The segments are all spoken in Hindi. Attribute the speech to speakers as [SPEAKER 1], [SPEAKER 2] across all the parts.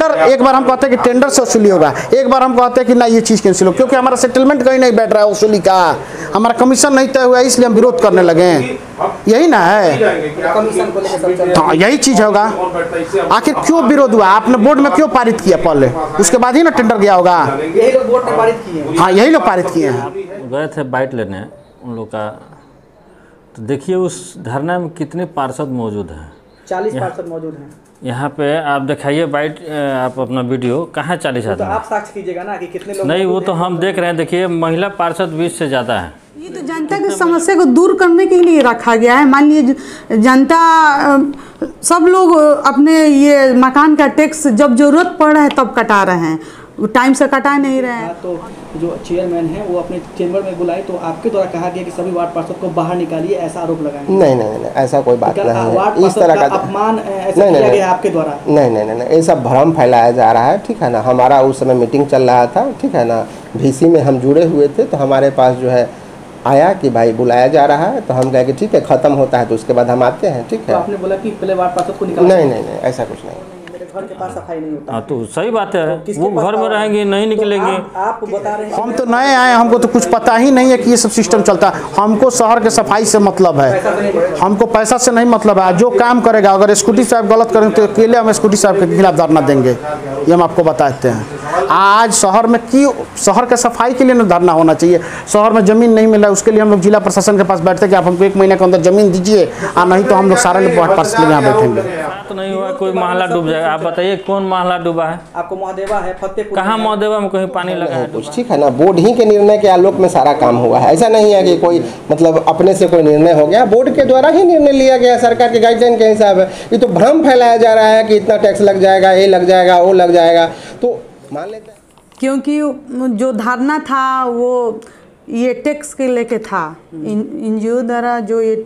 [SPEAKER 1] एक बार हम कहते हैं कि टेंडर से वसूली होगा, एक बार हम कहते हैं कि ना ये चीज़ कैंसिल हो, क्योंकि हमारा सेटलमेंट कहीं नहीं बैठ रहा है वसूली का, हमारा कमीशन नहीं तय हुआ है, इसलिए हम विरोध करने लगे। यही ना है, हाँ यही चीज़ होगा। आखिर क्यों विरोध हुआ, आपने बोर्ड में क्यों पारित किया पहले, उसके बाद ही ना टेंडर गया होगा।
[SPEAKER 2] यही लोग बोर्ड ने पारित किए हैं।
[SPEAKER 1] हाँ यही लोग पारित किए हैं।
[SPEAKER 3] गए थे बाइट लेने उन लोग का, तो देखिए उस धरना में कितने पार्षद मौजूद हैं।
[SPEAKER 2] 40 पार्षद मौजूद हैं
[SPEAKER 3] यहाँ पे। आप दिखाइए बाइट, आप अपना वीडियो, कहाँ 40 आदमी।
[SPEAKER 2] तो आप साक्ष्य कीजिएगा ना कि कितने लोग
[SPEAKER 3] नहीं, वो तो हम देख रहे हैं। देखिए महिला पार्षद 20 से ज़्यादा है।
[SPEAKER 4] ये तो जनता की समस्या को दूर करने के लिए रखा गया है। मान लीजिए जनता, सब लोग अपने ये मकान का टैक्स जब जरूरत पड़ रहा है तब कटा रहे हैं, टाइम से कटा नहीं रहे हैं।
[SPEAKER 2] तो जो चेयरमैन हैं वो अपने चेंबर में बुलाए, तो आपके द्वारा कहा गया कि सभी वार्ड पार्षद को बाहर निकालिए, ऐसा आरोप लगाए।
[SPEAKER 5] नहीं, ऐसा कोई बात नहीं है। इस तरह का
[SPEAKER 2] अपमान ऐसा किया गया आपके द्वारा?
[SPEAKER 5] नहीं, ये सब भ्रम फैलाया जा रहा है, ठीक है ना। हमारा उस समय मीटिंग चल रहा था, ठीक है ना, VC में हम जुड़े हुए थे, तो हमारे पास जो है आया कि भाई बुलाया जा रहा है, तो हम कहे कि ठीक है, ख़त्म होता है तो उसके बाद हम आते हैं, ठीक है।
[SPEAKER 2] तो आपने बोला कि पहले वार्ड पार्षद को निकाल?
[SPEAKER 5] नहीं, ऐसा कुछ नहीं।
[SPEAKER 2] घर के पास सफाई नहीं होता।
[SPEAKER 3] हाँ तो सही बात है, वो घर में रहेंगे, नहीं निकलेंगे।
[SPEAKER 2] आप बता रहे हैं
[SPEAKER 1] हम तो नए आए, हमको तो कुछ पता ही नहीं है कि ये सब सिस्टम चलता है। हमको शहर के सफाई से मतलब है, हमको पैसा से नहीं मतलब है। जो काम करेगा, अगर स्कूटी साहब गलत करेंगे तो अकेले हम स्कूटी साहब के खिलाफ धरना देंगे, ये हम आपको बताते हैं। आज शहर में क्यों, शहर के सफाई के लिए ना धरना होना चाहिए। शहर में ज़मीन नहीं मिला, उसके लिए हम लोग जिला प्रशासन के पास बैठते कि आप हमको 1 महीने के अंदर ज़मीन दीजिए, और नहीं तो हम लोग सारे पास यहाँ बैठेंगे।
[SPEAKER 3] तो नहीं हुआ, कोई महला डूब जाएगा। आप बताइए कौन महला डूबा है?
[SPEAKER 2] आपको महादेवा है, फतेहपुर
[SPEAKER 3] कहाँ महादेवा में कहीं पानी लगा है?
[SPEAKER 5] कुछ ठीक है ना, बोर्ड ही के निर्णय के आलोक में सारा काम हुआ है। ऐसा नहीं है कि कोई मतलब अपने से कोई निर्णय हो गया, बोर्ड के द्वारा ही निर्णय लिया गया, सरकार के गाइडलाइन के हिसाब है। ये तो भ्रम फैलाया जा रहा है कि इतना टैक्स लग जाएगा, ये लग जाएगा, वो लग जाएगा, तो मान लेते हैं।
[SPEAKER 4] क्योंकि जो धरना था वो ये टैक्स के लेके था, NGO द्वारा जो ये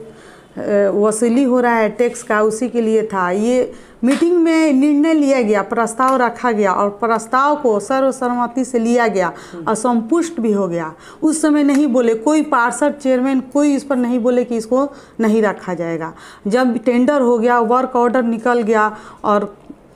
[SPEAKER 4] वसूली हो रहा है टैक्स का, उसी के लिए था। ये मीटिंग में निर्णय लिया गया, प्रस्ताव रखा गया, और प्रस्ताव को सर्वसम्मति से लिया गया और संपुष्ट भी हो गया। उस समय नहीं बोले कोई पार्षद, चेयरमैन, कोई इस पर नहीं बोले कि इसको नहीं रखा जाएगा। जब टेंडर हो गया, वर्क ऑर्डर निकल गया और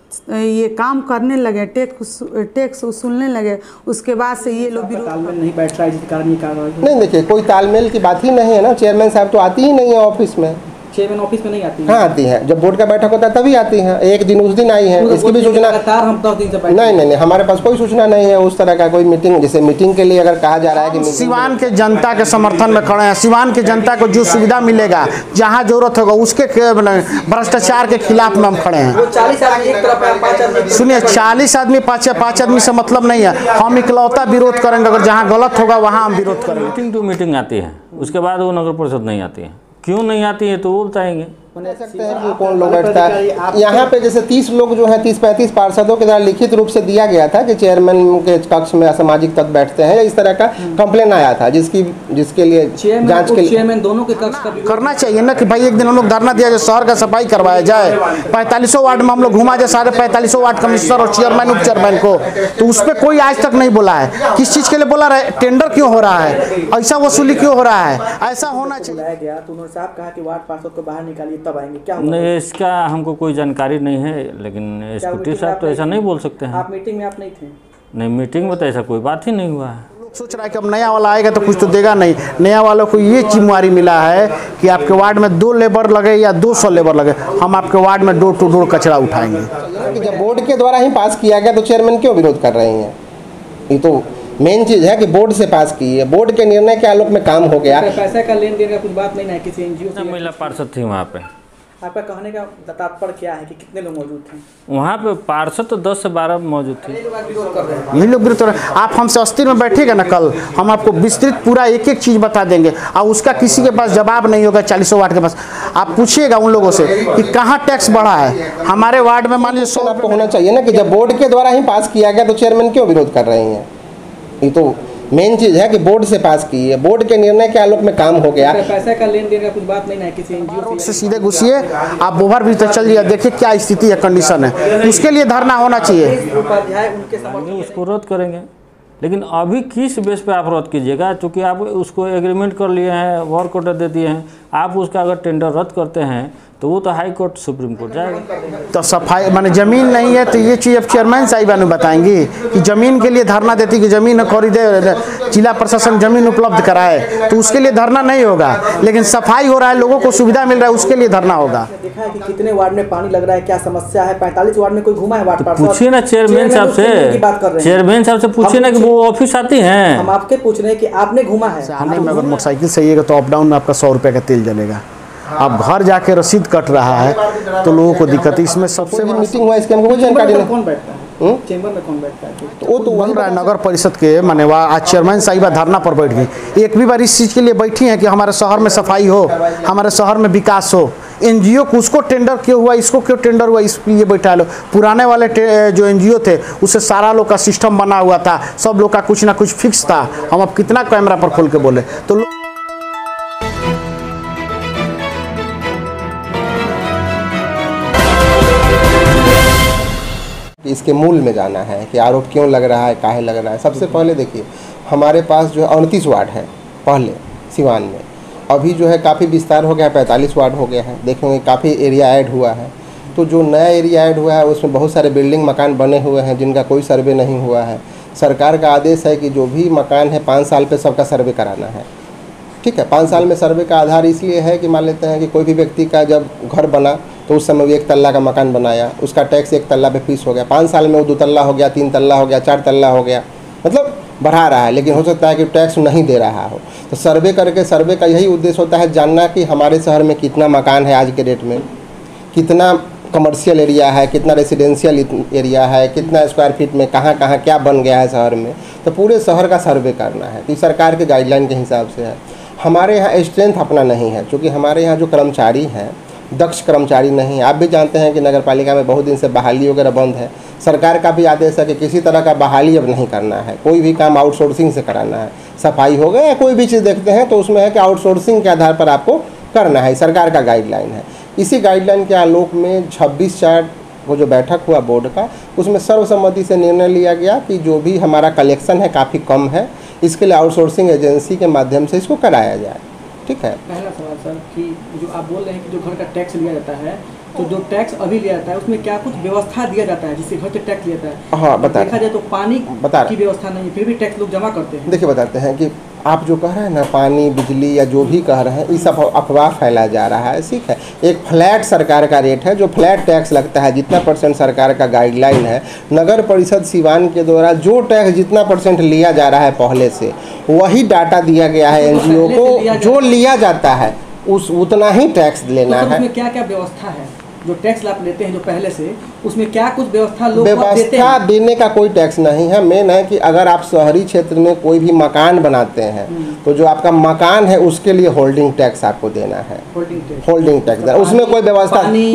[SPEAKER 4] ये काम करने लगे, टैक्स वसूलने लगे, उसके बाद से ये लोग
[SPEAKER 2] तालमेल नहीं बैठ रहा है, जिस कारण ये कार्रवाई
[SPEAKER 5] नहीं। देखिए कोई तालमेल की बात ही नहीं है ना। चेयरमैन साहब तो आती ही नहीं है ऑफिस में।
[SPEAKER 2] चेयरमैन ऑफिस में नहीं आती है?
[SPEAKER 5] हाँ आती हैं, जब बोर्ड का बैठक होता है तभी आती हैं। एक दिन उस दिन आई हैं, इसकी भी सूचना
[SPEAKER 2] लगातार हम 10 दिन से बैठे।
[SPEAKER 5] नहीं, हमारे पास कोई सूचना नहीं है उस तरह का कोई मीटिंग। जैसे मीटिंग के लिए अगर कहा जा रहा है कि
[SPEAKER 1] सिवान के जनता के समर्थन में खड़े हैं। सिवान के जनता को जो सुविधा मिलेगा, जहाँ जरूरत होगा, उसके भ्रष्टाचार के खिलाफ में हम खड़े हैं।
[SPEAKER 2] 40 आदमी एक तरफ है, 5 आदमी।
[SPEAKER 1] सुनिए, 40 आदमी 5 आदमी से मतलब नहीं है। हम इकलौता विरोध करेंगे, अगर जहाँ गलत होगा वहाँ हम विरोध करेंगे।
[SPEAKER 3] मीटिंग टू मीटिंग आती है, उसके बाद वो नगर परिषद नहीं आती है। क्यों नहीं आती है तो वो बताएंगे।
[SPEAKER 5] कह सकते हैं कि कौन लोग बैठता है यहाँ पे। जैसे 30 लोग जो हैं, 30-35 पार्षदों के द्वारा लिखित रूप से दिया गया था कि चेयरमैन के कक्ष में असामाजिक तत्व बैठते हैं, इस तरह का कंप्लेन आया था, जिसके लिए जांच के लिए
[SPEAKER 2] चेयरमैन दोनों के कक्ष का
[SPEAKER 1] करना चाहिए ना कि भाई एक दिन हम लोग धरना दिया जाए, शहर का सफाई करवाया जाए। 45 वार्ड में हम लोग घुमा जाए, सारे 45 वार्ड कमिश्नर और चेयरमैन, उप चेयरमैन को। तो उस पर कोई आज तक नहीं बोला है। किस चीज़ के लिए बोला रहा है? टेंडर क्यों हो रहा है, ऐसा वसूली क्यों हो रहा है, ऐसा होना चाहिए।
[SPEAKER 2] गया तो उन्होंने साहब कहा कि वार्ड पार्षद को बाहर निकालिए तब आएंगे, क्या
[SPEAKER 3] नहीं इसका हमको कोई जानकारी नहीं है, लेकिन स्कूटी साहब तो ऐसा नहीं बोल सकते हैं।
[SPEAKER 2] आप मीटिंग में आप नहीं थे?
[SPEAKER 3] नहीं, मीटिंग में तो ऐसा कोई बात ही नहीं हुआ है।
[SPEAKER 1] सोच रहा है कि अब नया वाला आएगा तो कुछ तो देगा नहीं। नया वालों को ये जिम्मेवारी मिला है कि आपके वार्ड में 2 लेबर लगे या 200 लेबर लगे, हम आपके वार्ड में डोर टू डोर कचरा उठाएंगे।
[SPEAKER 5] जब बोर्ड के द्वारा ही पास किया गया तो चेयरमैन क्यों विरोध कर रही हैं? ये तो मेन चीज़ है कि बोर्ड से पास की है, बोर्ड के निर्णय के आलोक में काम हो गया।
[SPEAKER 2] पैसे का लेन देन का कुछ बात नहीं है किसी NGO से?
[SPEAKER 3] महिला पार्षद थी वहाँ पे।
[SPEAKER 2] आपका कहने का तात्पर्य क्या है कि कितने लोग मौजूद थे
[SPEAKER 3] वहाँ पे? पार्षद तो 10 से 12 मौजूद थे।
[SPEAKER 1] यही लोग विरोध कर रहे हैं। आप हमसे अस्थिर में बैठेगा ना, कल हम आपको विस्तृत पूरा एक एक चीज़ बता देंगे, और उसका किसी के पास जवाब नहीं होगा। 40 वार्ड के पास आप पूछिएगा उन लोगों से कि कहाँ टैक्स बढ़ा है। हमारे वार्ड में मान लीजिए
[SPEAKER 5] आपको होना चाहिए ना कि जब बोर्ड के द्वारा ही पास किया गया तो चेयरमैन क्यों विरोध कर रही हैं? ये तो मेन चीज़ है कि बोर्ड से पास की है, बोर्ड के निर्णय के आलोक में काम हो गया।
[SPEAKER 2] पैसे का लेन देन का कुछ बात नहीं है किसी NGO
[SPEAKER 1] से सीधे घुसिए, आप ओवर ब्रिज तक चल जाइए, देखिए क्या स्थिति है, कंडीशन है। उसके लिए धरना होना चाहिए।
[SPEAKER 3] उसको रद्द करेंगे, लेकिन अभी किस बेस पे आप रद्द कीजिएगा? चूँकि आप उसको एग्रीमेंट कर लिए हैं, वर्क ऑर्डर दे दिए हैं, आप उसका अगर टेंडर रद्द करते हैं तो वो तो हाई कोर्ट सुप्रीम कोर्ट जाएगा।
[SPEAKER 1] तो सफाई माने ज़मीन नहीं है, तो ये चीज़ अब चेयरमैन साहिबान बताएंगी कि ज़मीन के लिए धरना देती कि ज़मीन खरीदे, जिला प्रशासन ज़मीन उपलब्ध कराए, तो उसके लिए धरना नहीं होगा। लेकिन सफाई हो रहा है, लोगों को सुविधा मिल रहा है, उसके लिए धरना होगा।
[SPEAKER 2] देखा है कि कितने वार्ड में पानी लग रहा है, क्या समस्या है? 45 वार्ड में कोई घुमा है वार्ड पार्षद?
[SPEAKER 3] पूछिए ना चेयरमैन साहब से, चेयरमैन साहब से पूछिए ना कि वो ऑफिस आती हैं।
[SPEAKER 2] हम आपके पूछ रहे हैं कि आपने घुमा है?
[SPEAKER 1] आने में अगर मोटरसाइकिल से आइएगा तो अप डाउन में आपका 100 रुपये का तेल जलेगा। अब घर जाके रसीद कट रहा है तो लोगों को दिक्कत है। इसमें सबसे बड़ी
[SPEAKER 5] मीटिंग हुआ इसके हमको कोई जानकारी नहीं।
[SPEAKER 2] कौन बैठता है चेंबर में? कौन बैठता है?
[SPEAKER 5] वो तो
[SPEAKER 1] बन रहा है नगर परिषद के माने वहाँ आज चेयरमैन साहिबा धरना पर बैठ गई। एक भी बार इस चीज़ के लिए बैठी हैं कि हमारे शहर में सफाई हो, हमारे शहर में विकास हो। एनजीओ को उसको टेंडर क्यों हुआ, इसको क्यों टेंडर हुआ, इसलिए बैठा लो। पुराने वाले जो एनजीओ थे उससे सारा लोग का सिस्टम बना हुआ था, सब लोग का कुछ ना कुछ फिक्स था। हम अब कितना कैमरा पर खोल के बोले तो
[SPEAKER 5] इसके मूल में जाना है कि आरोप क्यों लग रहा है, काहे लग रहा है। सबसे पहले देखिए हमारे पास जो है 29 वार्ड है पहले सिवान में, अभी जो है काफ़ी विस्तार हो गया है, 45 वार्ड हो गया है। देखेंगे काफ़ी एरिया ऐड हुआ है। तो जो नया एरिया ऐड हुआ है उसमें बहुत सारे बिल्डिंग मकान बने हुए हैं जिनका कोई सर्वे नहीं हुआ है। सरकार का आदेश है कि जो भी मकान है 5 साल पे सबका सर्वे कराना है। ठीक है, 5 साल में सर्वे का आधार इसलिए है कि मान लेते हैं कि कोई भी व्यक्ति का जब घर बना तो उस समय वो 1 तल्ला का मकान बनाया, उसका टैक्स 1 तल्ला पे फीस हो गया, 5 साल में वो 2 तल्ला हो गया, 3 तल्ला हो गया, 4 तल्ला हो गया, मतलब बढ़ा रहा है। लेकिन हो सकता है कि टैक्स नहीं दे रहा हो। तो सर्वे करके, सर्वे का यही उद्देश्य होता है जानना कि हमारे शहर में कितना मकान है आज के डेट में, कितना कमर्शियल एरिया है, कितना रेसिडेंशियल एरिया है, कितना स्क्वायर फीट में कहाँ कहाँ क्या बन गया है शहर में। तो पूरे शहर का सर्वे करना है। तो सरकार के गाइडलाइन के हिसाब से है। हमारे यहाँ स्ट्रेंथ अपना नहीं है, क्योंकि हमारे यहाँ जो कर्मचारी हैं दक्ष कर्मचारी नहीं है। आप भी जानते हैं कि नगर पालिका में बहुत दिन से बहाली वगैरह बंद है। सरकार का भी आदेश है कि किसी तरह का बहाली अब नहीं करना है, कोई भी काम आउटसोर्सिंग से कराना है। सफाई हो गया या कोई भी चीज़ देखते हैं तो उसमें है कि आउटसोर्सिंग के आधार पर आपको करना है। सरकार का गाइडलाइन है। इसी गाइडलाइन के आलोक में 26/4 को जो बैठक हुआ बोर्ड का, उसमें सर्वसम्मति से निर्णय लिया गया कि जो भी हमारा कलेक्शन है काफ़ी कम है, इसके लिए आउटसोर्सिंग एजेंसी के माध्यम से इसको कराया जाए। ठीक है।
[SPEAKER 2] पहला सवाल सर कि जो आप बोल रहे हैं कि जो घर का टैक्स लिया जाता है, तो जो टैक्स अभी लिया जाता है उसमें क्या कुछ व्यवस्था दिया जाता है जिससे घर से टैक्स लिया जाता है?
[SPEAKER 5] हाँ, बता
[SPEAKER 2] देखा जाए तो पानी की व्यवस्था नहीं है, फिर भी टैक्स लोग जमा करते हैं।
[SPEAKER 5] देखिए बताते हैं कि आप जो कह रहे हैं ना, पानी बिजली या जो भी कह रहे हैं, इस अफवाह फैलाया जा रहा है। ठीक है, एक फ्लैट सरकार का रेट है, जो फ्लैट टैक्स लगता है, जितना % सरकार का गाइडलाइन है। नगर परिषद सिवान के द्वारा जो टैक्स जितना % लिया जा रहा है पहले से, वही डाटा दिया गया है एनजीओ को। जो लिया जाता है उतना ही टैक्स लेना है।
[SPEAKER 2] उसमें क्या क्या व्यवस्था है? जो टैक्स आप लेते हैं जो पहले से, उसमें क्या कुछ व्यवस्था लोग देते हैं?
[SPEAKER 5] व्यवस्था देने का कोई टैक्स नहीं है। मेन है कि अगर आप शहरी क्षेत्र में कोई भी मकान बनाते हैं तो जो आपका मकान है उसके लिए होल्डिंग टैक्स आपको देना है। होल्डिंग टैक्स उसमें कोई व्यवस्था नहीं।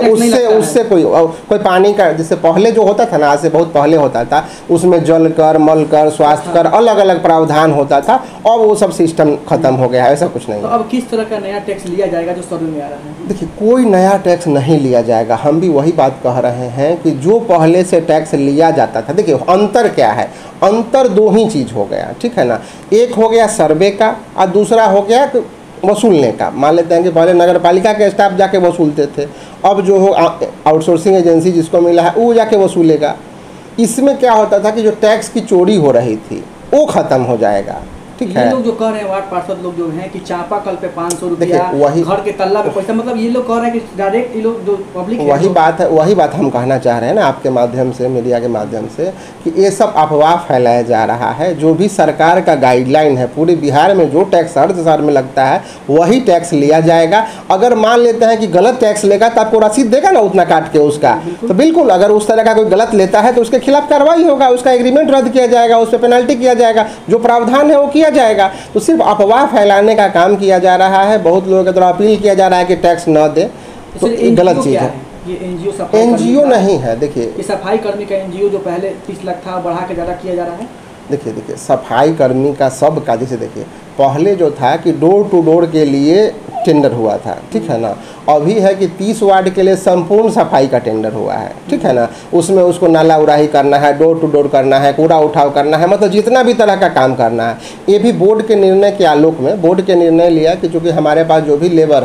[SPEAKER 5] उससे कोई पानी का, जैसे पहले जो होता था ना, आज से बहुत पहले होता था, उसमें जल कर, मल कर, स्वास्थ्य कर, अलग अलग प्रावधान होता था। अब वो सब सिस्टम खत्म हो गया है, ऐसा कुछ नहीं।
[SPEAKER 2] तो अब किस तरह का नया टैक्स लिया जाएगा जो सर्वे में आ रहा है?
[SPEAKER 5] देखिए, कोई नया टैक्स नहीं लिया जाएगा। हम भी वही बात कह रहे हैं कि जो पहले से टैक्स लिया जाता था, देखिए अंतर क्या है? अंतर 2 ही चीज़ हो गया। ठीक है ना, एक हो गया सर्वे का और दूसरा हो गया वसूलने का। मान लेते हैं कि पहले नगर पालिका के स्टाफ जाके वसूलते थे, अब जो हो आउटसोर्सिंग एजेंसी जिसको मिला है वो जाके वसूलेगा। इसमें क्या होता था कि जो टैक्स की चोरी हो रही थी वो ख़त्म हो जाएगा। ठीक है,
[SPEAKER 2] ये लोग जो कह रहे हैं वार्ड पार्षद लोग जो हैं कि चापाकल पे 500 रुपया, घर के तल्ला पे पैसा, मतलब ये लोग कह रहे हैं कि डायरेक्ट ये लोग जो पब्लिक
[SPEAKER 5] वही बात है, वही बात हम कहना चाह रहे हैं ना आपके माध्यम से, मीडिया के माध्यम से, कि ये सब अफवाह फैलाया जा रहा है। जो भी सरकार का गाइडलाइन है, पूरे बिहार में जो टैक्स हर शहर में लगता है वही टैक्स लिया जाएगा। अगर मान लेते हैं कि गलत टैक्स लेगा तो आपको रसीद देगा ना उतना काट के उसका, तो बिल्कुल अगर उस तरह का कोई गलत लेता है तो उसके खिलाफ कार्रवाई होगा, उसका एग्रीमेंट रद्द किया जाएगा, उस पर पेनल्टी किया जाएगा, जो प्रावधान है वो किया जाएगा। तो सिर्फ अफवाह फैलाने का काम किया जा रहा है। बहुत लोगों के द्वारा अपील किया जा रहा है कि टैक्स न दे, तो गलत चीज़ है।
[SPEAKER 2] ये
[SPEAKER 5] एनजीओ नहीं है। देखिए,
[SPEAKER 2] सफाई कर्मी का एनजीओ जो पहले 30 लाख था बढ़ा के ज़्यादा किया जा रहा है।
[SPEAKER 5] देखिए सफाई कर्मी का सब का, जैसे देखिए पहले जो था कि डोर टू डोर के लिए टेंडर हुआ था। ठीक है ना, अभी है कि 30 वार्ड के लिए संपूर्ण सफाई का टेंडर हुआ है। ठीक है ना, उसमें उसको नाला उड़ाही करना है, डोर टू डोर करना है, कूड़ा उठाव करना है, मतलब जितना भी तरह का काम करना है। ये भी बोर्ड के निर्णय के आलोक में बोर्ड के निर्णय लिया कि चूँकि हमारे पास जो भी लेबर है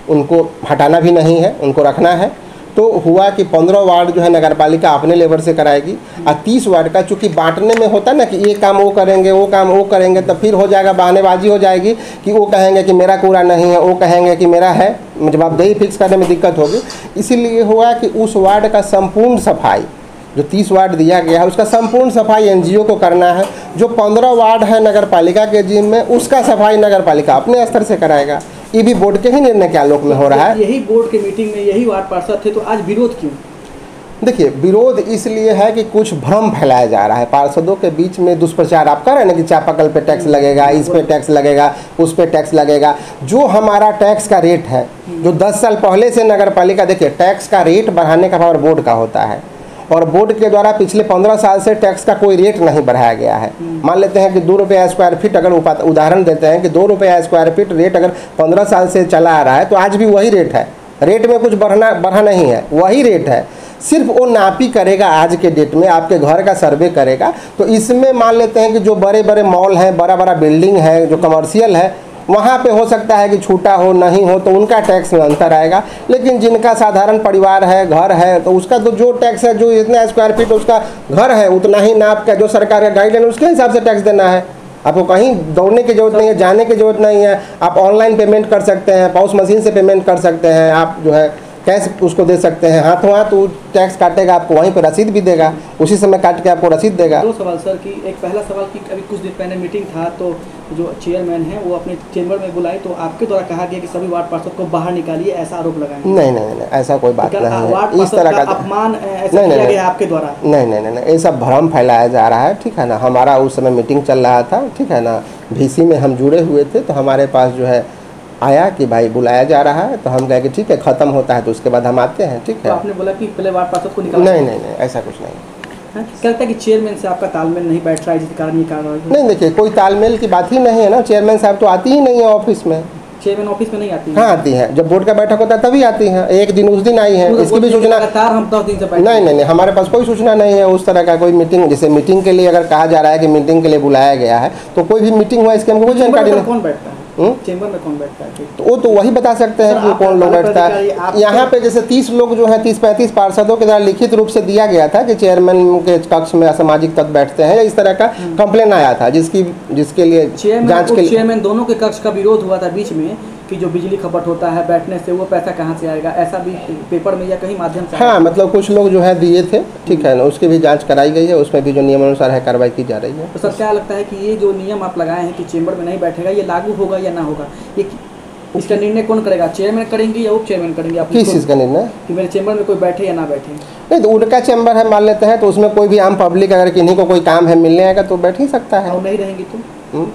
[SPEAKER 5] उनको हटाना भी नहीं है, उनको रखना है। तो हुआ कि 15 वार्ड जो है नगर पालिका अपने लेवल से कराएगी और 30 वार्ड का चूँकि बांटने में होता ना कि ये काम वो करेंगे, वो काम वो करेंगे, तब फिर हो जाएगा, बहानेबाजी हो जाएगी कि वो कहेंगे कि मेरा कूड़ा नहीं है, वो कहेंगे कि मेरा है, जवाबदेही फिक्स करने में दिक्कत होगी। इसीलिए हुआ कि उस वार्ड का संपूर्ण सफाई जो 30 वार्ड दिया गया है उसका संपूर्ण सफाई एनजीओ को करना है। जो 15 वार्ड है नगर पालिका के जिम्मे में उसका सफाई नगर पालिका अपने स्तर से कराएगा। ये भी बोर्ड के ही निर्णय के आलोक में हो रहा है।
[SPEAKER 2] यही बोर्ड के मीटिंग में यही वार्ड पार्षद थे, तो आज विरोध क्यों?
[SPEAKER 5] देखिए, विरोध इसलिए है कि कुछ भ्रम फैलाया जा रहा है, पार्षदों के बीच में दुष्प्रचार। आप कह रहे हैं ना कि चापाकल पे टैक्स लगेगा, इस पे टैक्स लगेगा, उस पे टैक्स लगेगा। जो हमारा टैक्स का रेट है, जो 10 साल पहले से नगर पालिका, देखिए टैक्स का रेट बढ़ाने का पावर बोर्ड का होता है और बोर्ड के द्वारा पिछले 15 साल से टैक्स का कोई रेट नहीं बढ़ाया गया है। मान लेते हैं कि 2 रुपये स्क्वायर फीट, अगर उदाहरण देते हैं कि 2 रुपये स्क्वायर फीट रेट अगर 15 साल से चला आ रहा है तो आज भी वही रेट है। रेट में कुछ बढ़ा नहीं है, वही रेट है। सिर्फ वो नापी करेगा आज के डेट में, आपके घर का सर्वे करेगा। तो इसमें मान लेते हैं कि जो बड़े बड़े मॉल हैं, बड़ा बड़ा बिल्डिंग है, जो कमर्शियल है, वहाँ पे हो सकता है कि छूटा हो नहीं हो तो उनका टैक्स में अंतर आएगा। लेकिन जिनका साधारण परिवार है, घर है, तो उसका तो जो टैक्स है, जो इतना स्क्वायर फीट उसका घर है, उतना ही नाप का जो सरकार का गाइडलाइन उसके हिसाब से टैक्स देना है। आपको कहीं दौड़ने की जरूरत नहीं है, जाने की जरूरत नहीं है। आप ऑनलाइन पेमेंट कर सकते हैं, पॉस मशीन से पेमेंट कर सकते हैं, आप जो है कैश उसको दे सकते हैं, हाथों हाथ वो टैक्स काटेगा, आपको वहीं पर रसीद भी देगा, उसी समय काट के आपको रसीद देगा।
[SPEAKER 2] 2 सवाल सर कि एक पहला सवाल कि अभी कुछ दिन पहले मीटिंग था तो जो चेयरमैन है वो अपने चेंबर में बुलाए, तो आपके द्वारा कहा गया कि सभी वार्ड पार्षद को बाहर निकालिए, ऐसा आरोप लगाए।
[SPEAKER 5] नहीं, ऐसा कोई बात नहीं है। इस तरह का
[SPEAKER 2] अपमान ऐसा किया गया आपके द्वारा?
[SPEAKER 5] नहीं, ये सब भ्रम फैलाया जा रहा है, ठीक है ना। हमारा उस समय मीटिंग चल रहा था, ठीक है ना, VC में हम जुड़े हुए थे, तो हमारे पास जो है आया कि भाई बुलाया जा रहा है, तो हम कहे कि ठीक है, ख़त्म होता है तो उसके बाद हम आते हैं, ठीक है।
[SPEAKER 2] तो आपने बोला कि पहले वार्ड पार्षद को निकालना?
[SPEAKER 5] नहीं, ऐसा कुछ नहीं।
[SPEAKER 2] क्या लगता है कि चेयरमैन से आपका तालमेल नहीं बैठ रहा है जिसके कारण ये कार्रवाई?
[SPEAKER 5] नहीं, देखिए कोई तालमेल की बात ही नहीं है ना। चेयरमैन साहब तो आती ही नहीं है ऑफिस में।
[SPEAKER 2] चेयरमैन ऑफिस में नहीं आती है?
[SPEAKER 5] हाँ आती है, जब बोर्ड का बैठक होता है तभी आती है। एक दिन उस दिन आई है, इसकी भी सूचना
[SPEAKER 2] हम 10 दिन से
[SPEAKER 5] नहीं, हमारे पास कोई सूचना नहीं है उस तरह का। कोई मीटिंग, जैसे मीटिंग के लिए अगर कहा जा रहा है कि मीटिंग के लिए बुलाया गया है, तो कोई भी मीटिंग हुआ इसकी हमको कोई जानकारी नहीं।
[SPEAKER 2] कौन बैठता है चेंबर में? कौन बैठता है?
[SPEAKER 5] तो वो तो वही बता सकते हैं कि कौन लोग बैठता है। यहाँ पे जैसे 30 लोग जो हैं, 30-35 पार्षदों के द्वारा लिखित रूप से दिया गया था कि चेयरमैन के कक्ष में असामाजिक तत्व बैठते हैं, या इस तरह का कंप्लेन आया था, जिसके लिए जांच के लिए
[SPEAKER 2] चेयरमैन दोनों के कक्ष का विरोध हुआ था बीच में कि जो बिजली खपत होता है बैठने से, वो पैसा कहाँ से आएगा, ऐसा भी पेपर में या कहीं माध्यम से?
[SPEAKER 5] हाँ, मतलब कुछ लोग जो है दिए थे, ठीक है ना, उसकी भी जांच कराई गई है, उसमें भी जो नियमानुसार है कार्रवाई की जा रही है।
[SPEAKER 2] तो सर क्या लगता है कि ये जो नियम आप लगाए हैं कि चेंबर में नहीं बैठेगा, ये लागू होगा या ना होगा? ये इसका निर्णय कौन करेगा? चेयरमैन करेंगे या उप चेयरमैन करेंगे? आप
[SPEAKER 5] किस चीज़ का निर्णय?
[SPEAKER 2] कि मेरे चेंबर में कोई बैठे या ना बैठे?
[SPEAKER 5] नहीं, तो उनका चैम्बर है मान लेते हैं, तो उसमें कोई भी आम पब्लिक अगर किन्हीं को कोई काम है मिलने आएगा तो बैठ ही सकता है।
[SPEAKER 2] और नहीं रहेंगी तो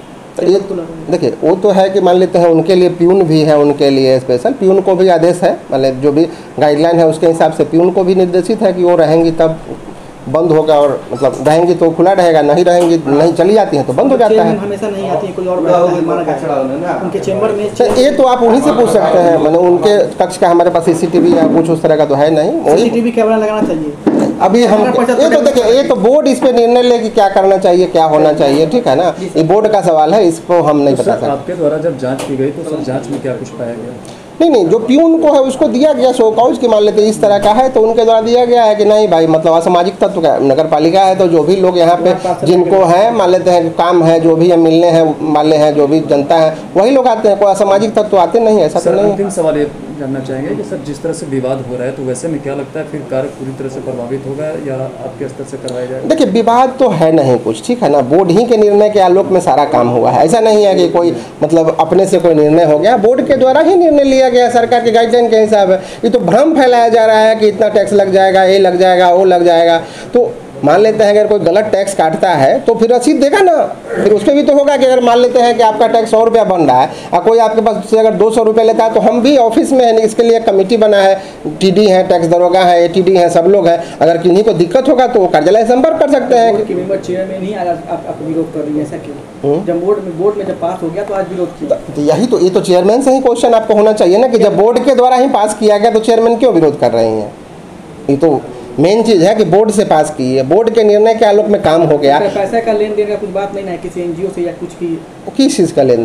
[SPEAKER 5] ये देखिए, वो तो है कि मान लेते हैं उनके लिए प्यून भी है, उनके लिए स्पेशल प्यून को भी आदेश है, मतलब जो भी गाइडलाइन है उसके हिसाब से प्यून को भी निर्देशित है कि वो रहेंगी तब बंद होगा, और मतलब रहेंगी तो खुला रहेगा, नहीं रहेंगी नहीं चली जाती हैं तो बंद हो जाता है।
[SPEAKER 2] हमेशा नहीं आती है, कोई और बैठता है, माना जाता है उनके चेंबर में।
[SPEAKER 5] ये तो आप उन्हीं से पूछ सकते हैं, मतलब उनके कक्ष का हमारे पास CCTV या कुछ उस तरह का तो है नहीं।
[SPEAKER 2] CCTV कैमरा लगाना चाहिए
[SPEAKER 5] अभी हम, ये तो देखिए, ये तो बोर्ड इस पे निर्णय ले कि क्या करना चाहिए, क्या होना चाहिए, ठीक है ना, ये बोर्ड का सवाल है, इसको हम नहीं बता सकते।
[SPEAKER 6] आपके द्वारा जब जांच की गई तो सर जांच में क्या कुछ पाया गया?
[SPEAKER 5] नहीं, जो प्यून को है उसको दिया गया शो काउज की, मान लेते इस तरह का है तो उनके द्वारा दिया गया है कि नहीं भाई, मतलब असामाजिक तत्व का नगर पालिका है, तो जो भी लोग यहाँ पे जिनको है मान लेते हैं काम है, जो भी मिलने हैं वाले हैं, जो भी जनता है वही लोग आते हैं, कोई असामाजिक तत्व आते नहीं, ऐसा तो नहीं।
[SPEAKER 6] अंतिम सवाल ये जानना चाहेंगे कि सर जिस तरह से विवाद हो रहा है तो वैसे में क्या लगता है फिर कार्य पूरी तरह से प्रभावित होगा या आपके स्तर से करवाया जाएगा?
[SPEAKER 5] देखिए, विवाद तो है नहीं कुछ, ठीक है ना, बोर्ड ही के निर्णय के आलोक में सारा काम हुआ है। ऐसा नहीं है कि कोई मतलब अपने से कोई निर्णय हो गया, बोर्ड के द्वारा ही निर्णय लिया गया, सरकार के गाइडलाइन के हिसाब है। ये तो भ्रम फैलाया जा रहा है कि इतना टैक्स लग जाएगा, ये लग जाएगा, वो लग जाएगा। तो मान लेते हैं अगर कोई गलत टैक्स काटता है तो फिर रसीद देगा ना, फिर उस पर भी तो होगा कि अगर मान लेते हैं कि आपका टैक्स 100 रुपया बन रहा है और कोई आपके पास से अगर 200 रुपये लेता है, तो हम भी ऑफिस में है, इसके लिए कमेटी बना है, TD है, टैक्स दरोगा है, ATD है, सब लोग हैं। अगर किन्हीं को दिक्कत होगा तो वो कार्यालय संपर्क कर सकते हैं।
[SPEAKER 2] चेयरमैन ही आप विरोध कर रही है, ऐसा क्यों? जब बोर्ड में जब पास हो गया तो आज विरोध किया?
[SPEAKER 5] तो यही तो, ये तो चेयरमैन से ही क्वेश्चन आपको होना चाहिए ना, कि जब बोर्ड के द्वारा ही पास किया गया तो चेयरमैन क्यों विरोध कर रही हैं? ये तो मेन चीज़ है कि बोर्ड से पास की है, बोर्ड के निर्णय के आलोक में काम हो गया।
[SPEAKER 2] पैसा का लेन देन का कुछ बात नहीं ना है किसी NGO से या कुछ की?
[SPEAKER 5] किस चीज़ का लेन देन?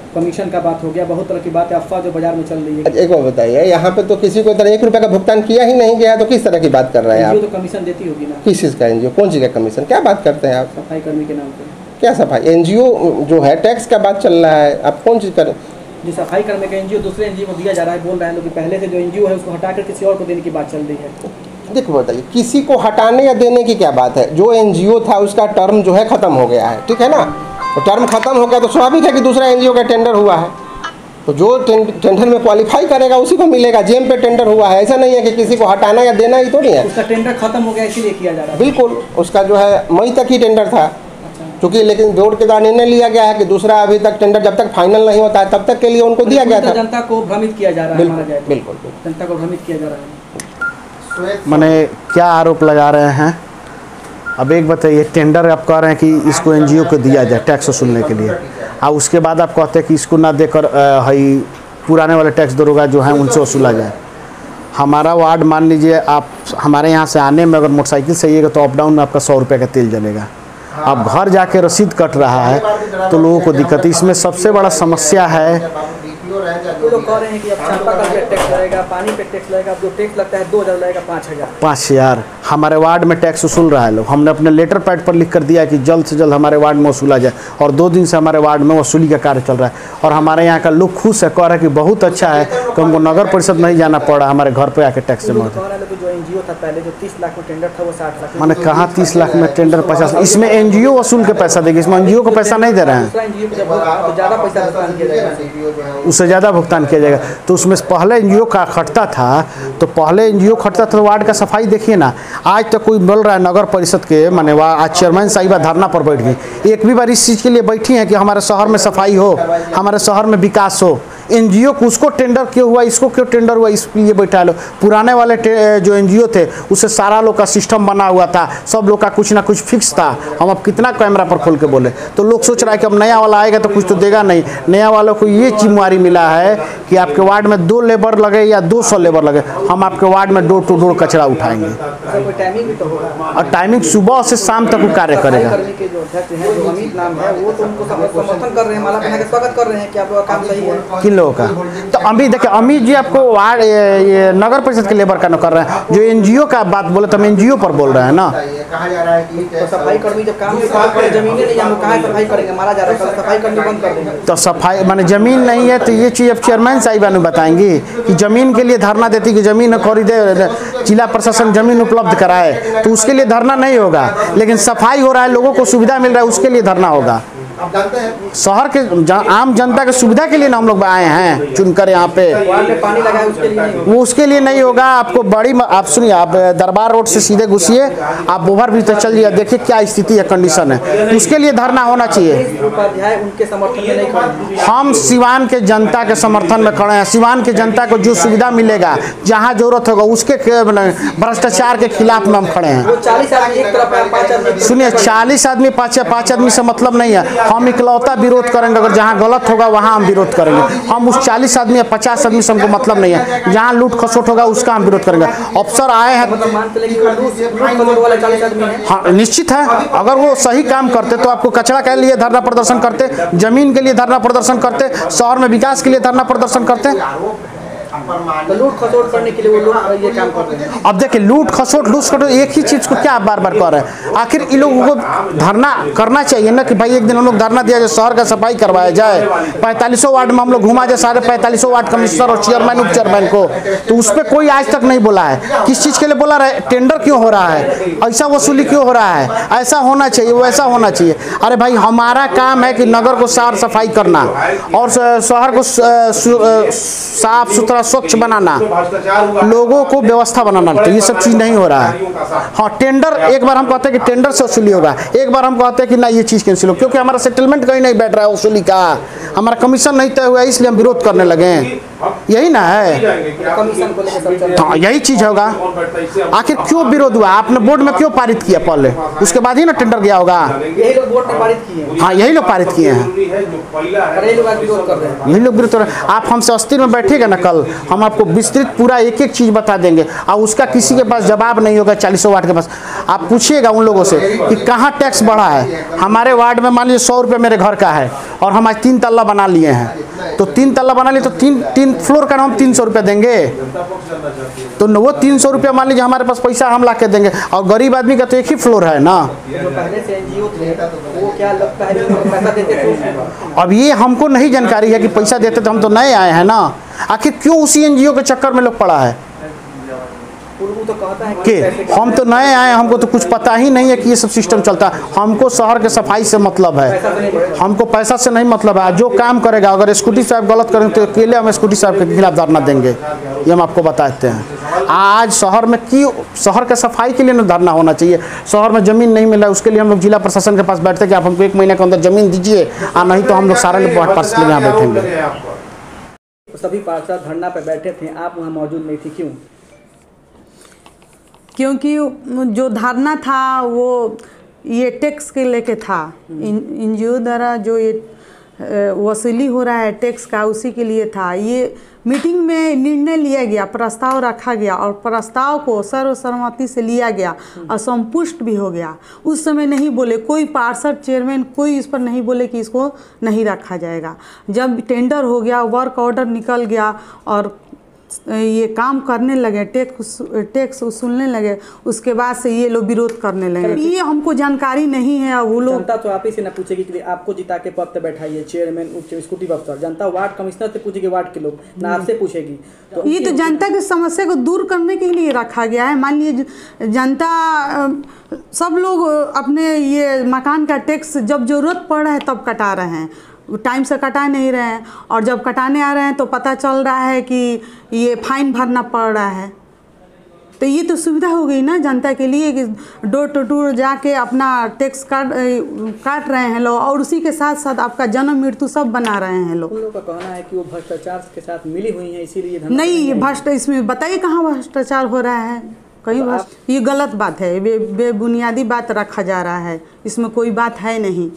[SPEAKER 2] कमीशन का बात हो गया, बहुत तरह की बात है, अफवाह जो बाजार में चल रही है।
[SPEAKER 5] एक बात बताइए, यहाँ पे तो किसी को इधर 1 रुपये का भुगतान किया ही नहीं गया, तो किस तरह की बात कर रहे हैं आप?
[SPEAKER 2] एनजीओ तो कमीशन देती होगी ना?
[SPEAKER 5] किस चीज़ का एनजीओ? कौन चीज़ का कमीशन? क्या बात करते हैं आप?
[SPEAKER 2] सफाई कर्मी के नाम पर
[SPEAKER 5] क्या सफाई? एनजीओ जो है टैक्स का बात चल रहा है, आप कौन चीज़ करें?
[SPEAKER 2] जी, सफाई कर्मी का एनजीओ दूसरे एनजीओ को दिया जा रहा है, बोल रहे हैं लोग कि पहले से जो एनजीओ है उसको हटाकर किसी और को देने की बात चल रही है।
[SPEAKER 5] देखो बताइए, किसी को हटाने या देने की क्या बात है? जो एनजीओ था उसका टर्म जो है ख़त्म हो गया है, ठीक है ना? तो टर्म खत्म हो गया तो स्वाभाविक है कि दूसरा एनजीओ का टेंडर हुआ है, तो जो टेंडर में क्वालिफाई करेगा उसी को मिलेगा। जेम पे टेंडर हुआ है, ऐसा नहीं है कि किसी को हटाना या देना ही तो नहीं है।
[SPEAKER 2] उसका टेंडर खत्म हो गया इसीलिए किया जा रहा है।
[SPEAKER 5] बिल्कुल, उसका जो है मई तक ही टेंडर था, क्योंकि लेकिन बोर्ड के द्वारा निर्णय लिया गया है कि दूसरा अभी तक टेंडर जब तक फाइनल नहीं होता है तब तक के लिए उनको दिया गया था।
[SPEAKER 2] जनता को भ्रमित किया जा रहा है, माना जाए तो।
[SPEAKER 5] बिल्कुल
[SPEAKER 2] जनता को भ्रमित किया जा रहा है।
[SPEAKER 1] मैंने क्या आरोप लगा रहे हैं? अब एक बताइए, टेंडर आप कह रहे हैं कि इसको एनजीओ को दिया जाए टैक्स वसूलने के लिए, और उसके बाद आप कहते हैं कि इसको ना देकर हई पुराने वाले टैक्स दरोगा जो हैं उनसे वसूला जाए। हमारा वार्ड मान लीजिए, आप हमारे यहाँ से आने में अगर मोटरसाइकिल से आइएगा तो अप डाउन में आपका 100 रुपये का तेल जलेगा। अब घर जाके रसीद कट रहा है तो लोगों को दिक्कत है। इसमें सबसे बड़ा समस्या है,
[SPEAKER 2] तो लोग कह रहे हैं कि अब चापाकल पे टैक्स लगेगा, पानी पे टैक्स लगेगा, अब जो टैक्स लगता है 2000 लगेगा 5000।
[SPEAKER 1] हमारे वार्ड में टैक्स वसूल रहा है लोग। हमने अपने लेटर पैड पर लिख कर दिया है कि जल्द से जल्द हमारे वार्ड में वसूला जाए, और 2 दिन से हमारे वार्ड में वसूली का कार्य चल रहा है। और हमारे यहाँ का लोग खुश है, कह रहा है कि बहुत अच्छा है कि हमको नगर परिषद नहीं जाना पड़ा, हमारे घर पे आके टैक्स जमा होता है।
[SPEAKER 2] जो एनजीओ था पहले जो 30 लाख में टेंडर था वो 60 लाख।
[SPEAKER 1] मैंने कहा 30 लाख में टेंडर 50। इसमें एनजीओ वसूल के पैसा देगी, इसमें एनजीओ को पैसा नहीं दे रहे हैं,
[SPEAKER 2] दूसरा एनजीओ को जब ज़्यादा पैसा भुगतान किया जाएगा,
[SPEAKER 1] उससे ज़्यादा भुगतान किया जाएगा। तो उसमें पहले एनजीओ का खटता था, तो पहले एनजीओ खटता था तो वार्ड का सफाई देखिए ना। आज तक कोई बोल रहा है नगर परिषद के माने आज चेयरमैन साहिबा धरना पर बैठ गई, एक भी बार इस चीज़ के लिए बैठी हैं कि हमारे शहर में सफाई हो, हमारे शहर में विकास हो। एनजीओ को उसको टेंडर क्यों हुआ, इसको क्यों टेंडर हुआ, इसलिए बैठा लो। पुराने वाले जो एनजीओ थे उससे सारा लोग का सिस्टम बना हुआ था, सब लोग का कुछ ना कुछ फिक्स था। हम अब कितना कैमरा पर खोल के बोले, तो लोग सोच रहा है कि अब नया वाला आएगा तो कुछ तो देगा नहीं। नया वालों को ये जिम्मेवारी मिला है कि आपके वार्ड में 2 लेबर लगे या 200 लेबर लगे, हम आपके वार्ड में डोर टू डोर कचरा उठाएंगे। और टाइमिंग सुबह से शाम तक वो कार्य करेगा। किन लोगों का? तो अमित देखिए, अमित जी आपको वार्ड ये नगर परिषद के लेबर का न कर रहे हैं। जो एनजीओ का बात बोले तो हम एनजीओ पर बोल रहे हैं ना।
[SPEAKER 2] तो सफाई कर्मी जब काम जमीनें नहीं, हम कहाँ सफाई करेंगे, मारा जा रहा है, सफाई करनी बंद कर देंगे।
[SPEAKER 1] तो सफाई माने जमीन नहीं है तो ये चीज़ अब चेयरमैन साहिबा ने बताएंगी कि जमीन के लिए धरना देती कि जमीन खरीदे, जिला प्रशासन जमीन उपलब्ध कराए, तो उसके लिए धरना नहीं होगा। लेकिन सफाई हो रहा है, लोगों को सुविधा मिल रहा है, उसके लिए धरना होगा। शहर के आम जनता की सुविधा के लिए ना हम लोग आए हैं चुनकर यहाँ पे।
[SPEAKER 2] पानी लगाए उसके लिए नहीं,
[SPEAKER 1] वो उसके लिए नहीं होगा। आपको बड़ी आप सुनिए, आप दरबार रोड से सीधे घुसिए, आप ओवर ब्रिज तक चल जाइए, देखिए क्या स्थिति है, कंडीशन है। उसके लिए धरना होना चाहिए।
[SPEAKER 2] उपाध्याय उनके समर्थन में नहीं खड़े।
[SPEAKER 1] हम सिवान के जनता के समर्थन में खड़े हैं। सिवान के जनता को जो सुविधा मिलेगा, जहाँ जरूरत होगा, उसके भ्रष्टाचार के खिलाफ में हम खड़े हैं।
[SPEAKER 2] 40 आदमी एक तरफ है, 5 आदमी।
[SPEAKER 1] सुनिए, 40 आदमी 5 आदमी से मतलब नहीं है। हम इकलौता विरोध करेंगे, अगर जहाँ गलत होगा वहाँ हम विरोध करेंगे। हम उस 40 आदमी या 50 आदमी से हमको मतलब नहीं है। जहाँ लूट खसोट होगा उसका हम विरोध करेंगे। अफसर आए हैं, हाँ निश्चित है। अगर वो सही काम करते तो आपको कचरा के लिए धरना प्रदर्शन करते, जमीन के लिए धरना प्रदर्शन करते, शहर में विकास के लिए धरना प्रदर्शन करते।
[SPEAKER 2] तो लूट खसोट करने के लिए वो लोग ये काम कर रहे हैं।
[SPEAKER 1] अब देखिए, लूट खसोट एक ही चीज़ को क्या आप बार बार कर रहे हैं? आखिर इन लोगों को धरना करना चाहिए ना कि भाई एक दिन हम लोग धरना दिया जाए, शहर का सफाई करवाया जाए, 45 वार्ड में हम लोग घुमा जाए, सारे 45 वार्ड कमिश्नर और चेयरमैन उप चेयरमैन को। तो उस पर कोई आज तक नहीं बोला है। किस चीज़ के लिए बोला रहा है? टेंडर क्यों हो रहा है, ऐसा वसूली क्यों हो रहा है, ऐसा होना चाहिए, वैसा होना चाहिए। अरे भाई, हमारा काम है कि नगर को साफ सफाई करना और शहर को साफ सुथरा स्वच्छ बनाना, लोगों को व्यवस्था बनाना। तो ये सब चीज़ नहीं हो रहा है। हाँ, टेंडर एक बार हम कहते हैं कि टेंडर से वसूली होगा, एक बार हम कहते हैं कि ना ये चीज़ कैंसिल हो, क्योंकि हमारा सेटलमेंट कहीं नहीं बैठ रहा है वसूली का, हमारा कमीशन नहीं तय हुआ है, इसलिए हम विरोध करने लगे हैं। यही ना है।
[SPEAKER 2] कमीशन को लेकर सब चल रहा
[SPEAKER 1] हाँ, यही चीज़ होगा। आखिर क्यों विरोध हुआ? आपने बोर्ड में क्यों पारित किया पहले, उसके बाद ही ना टेंडर गया होगा।
[SPEAKER 2] है। यही लोग वोट में पारित किए हैं
[SPEAKER 1] हाँ, यही लोग पारित किए हैं,
[SPEAKER 2] और यही लोग आज विरोध कर रहे हैं।
[SPEAKER 1] यही लोग विरोध कर रहे हैं। आप हमसे अस्थिर में बैठेगा ना कल, हम आपको विस्तृत पूरा एक एक चीज़ बता देंगे और उसका किसी के पास जवाब नहीं होगा। 40 वार्ड के पास आप पूछिएगा उन लोगों से कि कहाँ टैक्स बढ़ा है। हमारे वार्ड में मान लीजिए 100 रुपये मेरे घर का है और हम आज 3 तल्ला बना लिए हैं, तो 3 तल्ला बना लिए तो तीन फ्लोर का हम 300 रुपये देंगे, तो वो 300 रुपये मान लीजिए हमारे पास पैसा हम ला के देंगे, और गरीब आदमी का तो एक ही फ्लोर है ना।
[SPEAKER 2] जो पहले से एनजीओ थे वो क्या लगता है पैसा देते थे?
[SPEAKER 1] अब ये हमको नहीं जानकारी है कि पैसा देते थे, हम तो नए आए हैं ना। आखिर क्यों उसी एनजीओ के चक्कर में लोग पड़ा है
[SPEAKER 2] वो तो कहता है
[SPEAKER 1] कि हम तो नए आए हैं, हमको तो कुछ पता ही नहीं है कि ये सब सिस्टम चलता है। हमको शहर के सफाई से मतलब है, हमको पैसा से नहीं मतलब है। जो काम करेगा, अगर स्कूटी साहब गलत करें तो अकेले हम स्कूटी साहब के खिलाफ धरना देंगे, ये हम आपको बताते हैं। आज शहर में क्यों, शहर के सफाई के लिए ना धरना होना चाहिए। शहर में ज़मीन नहीं मिला, उसके लिए हम लोग जिला प्रशासन के पास बैठते कि आप हमको 1 महीने के अंदर ज़मीन दीजिए, और नहीं तो हम लोग सारे लोग पार्षद यहाँ बैठेंगे।
[SPEAKER 2] सभी पार्षद धरना पर बैठे थे, आप वहाँ मौजूद नहीं थी, क्यों?
[SPEAKER 4] क्योंकि जो धारणा था वो ये टैक्स के लेके था। एनजीओ द्वारा जो ये वसूली हो रहा है टैक्स का, उसी के लिए था। ये मीटिंग में निर्णय लिया गया, प्रस्ताव रखा गया और प्रस्ताव को सर्वसम्मति से लिया गया और संपुष्ट भी हो गया। उस समय नहीं बोले कोई पार्षद, चेयरमैन, कोई इस पर नहीं बोले कि इसको नहीं रखा जाएगा। जब टेंडर हो गया, वर्क ऑर्डर निकल गया और ये काम करने लगे, टैक्स वसूलने लगे, उसके बाद से ये लोग विरोध करने लगे। ये हमको जानकारी नहीं है। वो लोग
[SPEAKER 2] जनता तो आप ही से ना पूछेगी कि आपको जिता के पद पे बैठाइए चेयरमैन, स्कूटी अफसर। जनता वार्ड कमिश्नर से पूछेगी, वार्ड के लोग ना आपसे पूछेगी। तो
[SPEAKER 4] ये तो जनता की समस्या को दूर करने के लिए रखा गया है। मान लीजिए जनता, सब लोग अपने ये मकान का टैक्स जब जरूरत पड़ रहा है तब कटा रहे हैं, टाइम से कटा नहीं रहे हैं, और जब कटाने आ रहे हैं तो पता चल रहा है कि ये फाइन भरना पड़ रहा है। तो ये तो सुविधा हो गई ना जनता के लिए कि डोर टू डोर जाके अपना टैक्स काट रहे हैं लोग, और उसी के साथ साथ आपका जन्म मृत्यु सब बना रहे हैं लोग।
[SPEAKER 2] उन लोगों का कहना है कि वो भ्रष्टाचार के साथ मिली हुई है, इसीलिए
[SPEAKER 4] नहीं, ये भ्रष्ट, इसमें बताइए कहाँ भ्रष्टाचार हो रहा है? कहीं ये गलत बात है, बेबुनियादी बात रखा जा रहा है, इसमें कोई बात है नहीं।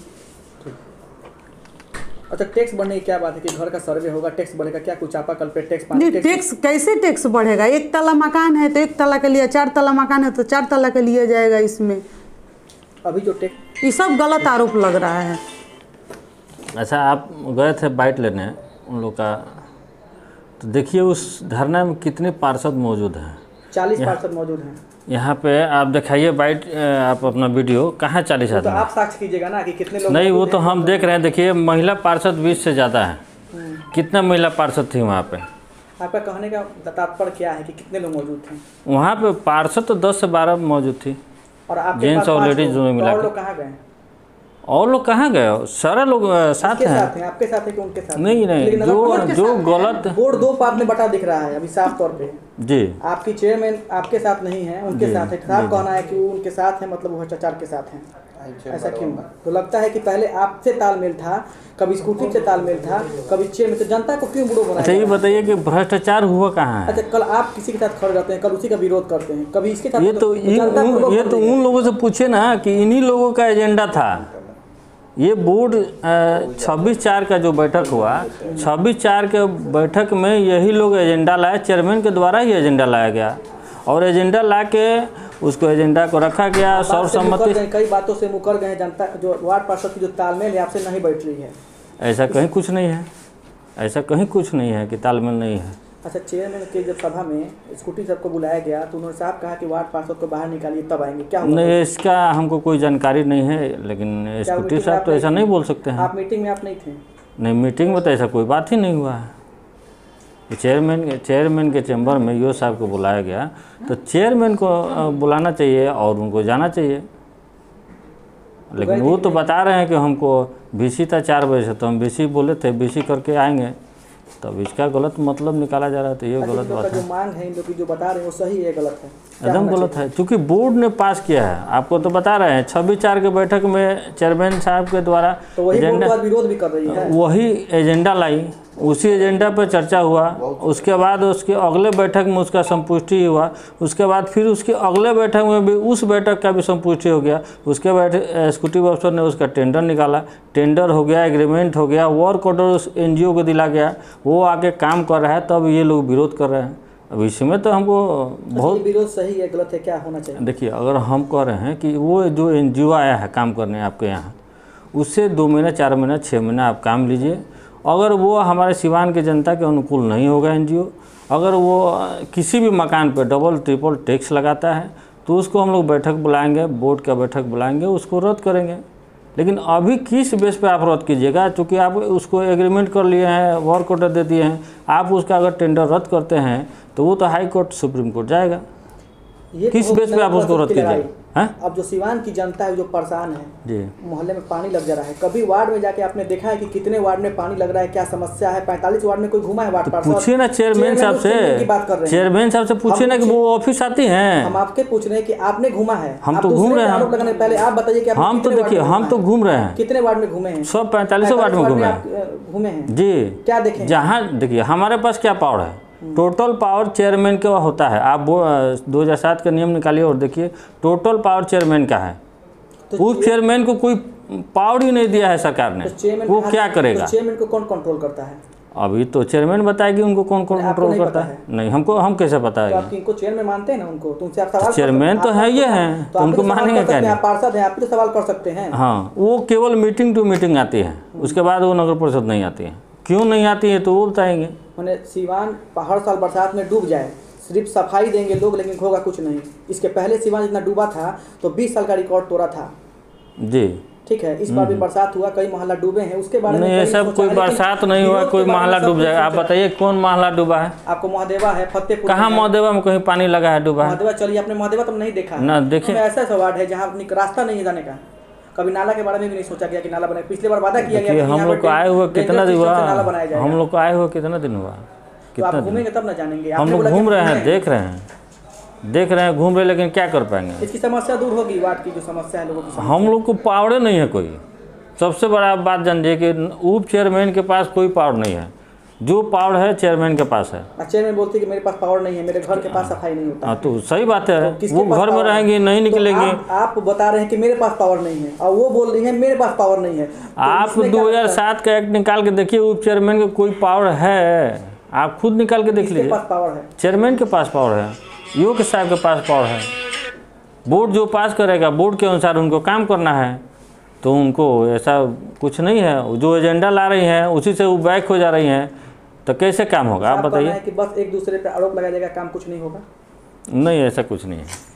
[SPEAKER 2] अच्छा, टैक्स बढ़ने की क्या बात है कि घर का सर्वे होगा, टैक्स बढ़ेगा क्या? कुछ चापाकल पे टैक्स
[SPEAKER 4] नहीं, टैक्स कैसे टैक्स बढ़ेगा? 1 तल्ला मकान है तो 1 तल्ला के लिए, 4 तल्ला मकान है तो 4 तल्ला के लिए जाएगा। इसमें
[SPEAKER 2] अभी जो टैक्स,
[SPEAKER 4] ये सब गलत आरोप लग रहा है।
[SPEAKER 3] अच्छा, आप गए थे बाइट लेने उन लोग का, तो देखिए उस धरना में कितने पार्षद मौजूद हैं।
[SPEAKER 2] 40 पार्षद मौजूद हैं
[SPEAKER 3] यहाँ पे। आप दिखाइए बाइट, आप अपना वीडियो, कहाँ 40
[SPEAKER 2] तो
[SPEAKER 3] आदमी?
[SPEAKER 2] आप साक्ष्य कीजिएगा ना कि कितने लोग
[SPEAKER 3] नहीं, वो
[SPEAKER 2] मौजूद
[SPEAKER 3] तो
[SPEAKER 2] हैं।
[SPEAKER 3] हम देख रहे हैं। देखिए महिला पार्षद 20 से ज़्यादा है। कितना महिला पार्षद थी वहाँ पे?
[SPEAKER 2] आपका कहने का तात्पर्य क्या है कि कितने लोग मौजूद थे?
[SPEAKER 3] वहाँ पे पार्षद तो 10 से 12 मौजूद थी,
[SPEAKER 2] और आपके
[SPEAKER 3] जेंट्स
[SPEAKER 2] पास
[SPEAKER 3] और
[SPEAKER 2] 5
[SPEAKER 3] लेडीज
[SPEAKER 2] लोग,
[SPEAKER 3] दोनों
[SPEAKER 2] तो
[SPEAKER 3] मिला
[SPEAKER 2] और
[SPEAKER 3] के।
[SPEAKER 2] लोग कहाँ गए?
[SPEAKER 3] और लोग कहाँ गए? सारे लोग साथ
[SPEAKER 2] आपके
[SPEAKER 3] हैं।
[SPEAKER 2] साथ हैं, आपके साथ है कि उनके साथ?
[SPEAKER 3] नहीं नहीं,
[SPEAKER 2] लेकिन
[SPEAKER 3] जो गलत,
[SPEAKER 2] बोर्ड 2 पार्ट में बटा दिख रहा है अभी साफ तौर पे।
[SPEAKER 3] जी,
[SPEAKER 2] आपकी चेयरमैन आपके साथ नहीं है, उनके साथ है। साफ कहना है कि वो उनके साथ है, मतलब वो भ्रष्टाचार के साथ हैं। ऐसा क्यों? तो लगता है कि पहले आपसे तालमेल था, कभी स्कूटी से तालमेल था, कभी चेयरमैन। तो जनता को क्यों बुरा बनाया?
[SPEAKER 3] अच्छा ये बताइए कि भ्रष्टाचार हुआ कहाँ है?
[SPEAKER 2] अच्छा, कल आप किसी के साथ खड़े रहते हैं, कल उसी का विरोध करते हैं, कभी इसके साथ।
[SPEAKER 3] ये तो उन लोगों से पूछे ना कि इन्हीं लोगों का एजेंडा था। ये बोर्ड 26/4 का जो बैठक हुआ, 26/4 के बैठक में यही लोग एजेंडा लाए, चेयरमैन के द्वारा ही एजेंडा लाया गया, और एजेंडा ला के उसको एजेंडा को रखा गया सर्वसम्मति।
[SPEAKER 2] कई बातों से मुकर गए। जनता जो वार्ड पार्षद की जो तालमेल है आपसे नहीं बैठ रही है।
[SPEAKER 3] ऐसा कहीं कुछ नहीं है, ऐसा कहीं कुछ नहीं है कि तालमेल नहीं है।
[SPEAKER 2] अच्छा, चेयरमैन के जब सभा में स्कूटी सबको बुलाया गया तो उन्होंने साहब कहा कि वार्ड पार्षद को बाहर निकालिए तब आएंगे, क्या हुआ?
[SPEAKER 3] नहीं, इसका हमको कोई जानकारी नहीं है, लेकिन स्कूटी साहब तो ऐसा नहीं बोल सकते हैं।
[SPEAKER 2] आप मीटिंग में आप नहीं थे?
[SPEAKER 3] नहीं, मीटिंग में तो ऐसा कोई बात ही नहीं हुआ है। चेयरमैन के चैम्बर में यूओ साहब को बुलाया गया, तो चेयरमैन को बुलाना चाहिए और उनको जाना चाहिए। लेकिन वो तो बता रहे हैं कि हमको बीसी था 4 बजे से, तो हम बीसी बोले थे, बीसी करके आएंगे। तब इसका गलत मतलब निकाला जा रहा है, तो ये गलत बात है।
[SPEAKER 2] जो मांग है इन लोग की जो बता रहे हैं वो सही है, गलत है?
[SPEAKER 3] एकदम गलत है, क्योंकि बोर्ड ने पास किया है। आपको तो बता रहे हैं 26/4 के बैठक में चेयरमैन साहब के द्वारा
[SPEAKER 2] तो वही बोर्ड विरोध भी कर रही है।
[SPEAKER 3] वही एजेंडा लाई उसी एजेंडा पर चर्चा हुआ, उसके बाद उसके अगले बैठक में उसका संपुष्टि हुआ, उसके बाद फिर उसके अगले बैठक में भी उस बैठक का भी संपुष्टि हो गया। उसके बाद एग्जीक्यूटिव अफसर ने उसका टेंडर निकाला, टेंडर हो गया, एग्रीमेंट हो गया, वर्क ऑर्डर उस एनजीओ को दिला गया, वो आके काम कर रहा है, तब ये लोग विरोध कर रहे हैं। अब इसमें तो हमको बहुत
[SPEAKER 2] विरोध सही है गलत है, क्या होना चाहिए?
[SPEAKER 3] देखिए, अगर हम कह रहे हैं कि वो जो एनजीओ आया है काम करने आपके यहाँ, उससे 2 महीना 4 महीना 6 महीना आप काम लीजिए। अगर वो हमारे सिवान के जनता के अनुकूल नहीं होगा एनजीओ, अगर वो किसी भी मकान पे डबल ट्रिपल टैक्स लगाता है, तो उसको हम लोग बैठक बुलाएंगे, बोर्ड का बैठक बुलाएंगे, उसको रद्द करेंगे। लेकिन अभी किस बेस पे आप रद्द कीजिएगा? चूँकि आप उसको एग्रीमेंट कर लिए हैं, वर्क ऑर्डर दे दिए हैं, आप उसका अगर टेंडर रद्द करते हैं तो वो तो हाई कोर्ट सुप्रीम कोर्ट जाएगा। किस बेस पे आप उसको रद्द कीजिएगा?
[SPEAKER 2] अब जो सिवान की जनता है जो परेशान है
[SPEAKER 3] जी,
[SPEAKER 2] मोहल्ले में पानी लग जा रहा है, कभी वार्ड में जाके आपने देखा है कि कितने वार्ड में पानी लग रहा है, क्या समस्या है? 45 वार्ड में कोई घुमा है वार्ड पार्षद?
[SPEAKER 3] पूछिए ना चेयरमैन साहब से, चेयरमैन साहब से पूछिए ना कि वो ऑफिस आती हैं।
[SPEAKER 2] हम आपके पूछ रहे हैं कि आपने घूमा है?
[SPEAKER 3] हम तो घूम रहे हैं।
[SPEAKER 2] पहले आप बताइए कि
[SPEAKER 3] हम तो देखिए, हम तो घूम रहे हैं,
[SPEAKER 2] कितने वार्ड में घूमे हैं?
[SPEAKER 3] सब 45 वार्ड में
[SPEAKER 2] घूमे हैं
[SPEAKER 3] जी।
[SPEAKER 2] क्या देखें?
[SPEAKER 3] जहाँ देखिए हमारे पास क्या पावर है, टोटल पावर चेयरमैन का होता है। आप 2007 का नियम निकालिए और देखिए, टोटल पावर चेयरमैन का है। उस चेयरमैन को कोई पावर ही नहीं दिया है सरकार ने, वो क्या करेगा?
[SPEAKER 2] चेयरमैन को कौन कंट्रोल करता है?
[SPEAKER 3] अभी तो चेयरमैन बताएगी उनको कौन कौन कंट्रोल करता है। नहीं, हम कैसे बताएंगे?
[SPEAKER 2] आप इनको चेयरमैन मानते हैं ना? उनको तुमसे आप सवाल
[SPEAKER 3] चेयरमैन तो है, ये है, तो उनको मानेंगे क्या?
[SPEAKER 2] आप पार्षद हैं, आप भी तो सवाल कर सकते हैं।
[SPEAKER 3] हाँ, वो केवल मीटिंग टू मीटिंग आती है, उसके बाद वो नगर परिषद नहीं आती है। क्यों नहीं आती है तो वो बताएंगे।
[SPEAKER 2] मैंने सिवान हर साल बरसात में डूब जाए, सिर्फ सफाई देंगे लोग, लेकिन होगा कुछ नहीं। इसके पहले सिवान जितना डूबा था तो 20 साल का रिकॉर्ड तोड़ा था
[SPEAKER 3] जी।
[SPEAKER 2] ठीक है, इस बार भी बरसात हुआ, कई मोहल्ला डूबे हैं, उसके बारे में
[SPEAKER 3] नहीं, ऐसा कोई बरसात नहीं हुआ, कोई मोहल्ला डूब जाएगा। आप बताइए कौन मोहल्ला डूबा है?
[SPEAKER 2] आपको महादेवा है, फतेहपुर
[SPEAKER 3] कहाँ महादेवा में कहीं पानी लगा है डूबा है?
[SPEAKER 2] महादेवा चलिए, आपने महादेवा तो नहीं देखा
[SPEAKER 3] ना देखिए।
[SPEAKER 2] ऐसा वार्ड है जहाँ रास्ता नहीं है जाने का, कभी नाला के बारे में भी नहीं सोचा गया कि नाला बने। पिछले बार वादा किया गया कि
[SPEAKER 3] हम लोग को आए हुए कितना दिन हुआ?
[SPEAKER 2] नाला बनाया जाएगा।
[SPEAKER 3] हम लोग को आए हुए कितना दिन हुआ?
[SPEAKER 2] तो आप घूमेंगे तब ना जानेंगे।
[SPEAKER 3] हम लोग घूम रहे हैं, देख रहे हैं, घूम रहे, लेकिन क्या कर पाएंगे?
[SPEAKER 2] इसकी समस्या दूर होगी, वार्ड की जो समस्या है लोगों की।
[SPEAKER 3] हम लोग को पावर नहीं है कोई। सबसे बड़ा बात जानिए कि उप चेयरमैन के पास कोई पावर नहीं है, जो पावर है चेयरमैन के पास है।
[SPEAKER 2] चेयरमैन बोलते कि मेरे पास पावर नहीं है, मेरे घर के पास सफाई नहीं होता।
[SPEAKER 3] तो सही बात है, वो घर में रहेंगे, नहीं निकलेंगे।
[SPEAKER 2] आप बता रहे हैं कि मेरे पास पावर नहीं है और वो बोल रही है मेरे पास पावर नहीं है।
[SPEAKER 3] आप 2007 का एक्ट निकाल के देखिए, उप चेयरमैन का कोई पावर है? आप खुद निकाल के देख लीजिए।
[SPEAKER 2] पावर है,
[SPEAKER 3] चेयरमैन के पास पावर है, योग साहब के पास पावर है। बोर्ड जो पास करेगा, बोर्ड के अनुसार उनको काम करना है, तो उनको ऐसा कुछ नहीं है। जो एजेंडा ला रही हैं उसी से वो बैक हो जा रही हैं, तो कैसे काम होगा? आप बताइए।
[SPEAKER 2] कि बस एक दूसरे पे आरोप लगाया जाएगा, काम कुछ नहीं होगा?
[SPEAKER 3] नहीं, ऐसा कुछ नहीं है।